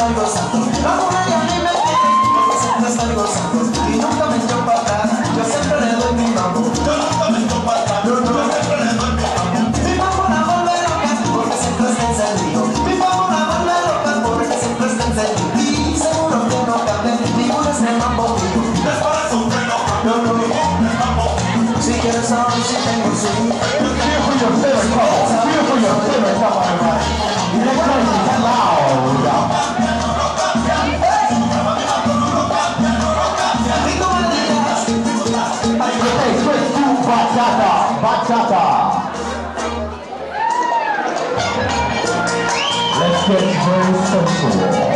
estoy gozando. Vamos a ya ni me quiere, porque siempre estoy gozando. Y nunca me echo para atrás, yo siempre le doy mi mambo. Yo nunca me echo para atrás, yo siempre le doy mi mambo. Mi mambo la vuelve loca, porque siempre está encendido. Mi mambo la vuelve loca, porque siempre está encendido. Y seguro que no cambia, ninguno es el mambo mío. Es para su freno, no, no, es mambo. Si quieres saber si tengo swing, Beautiful yourself, beautiful yourself, everybody. Next time is loud. Okay, switch to bachata, bachata. Let's get very sensual.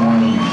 Queen.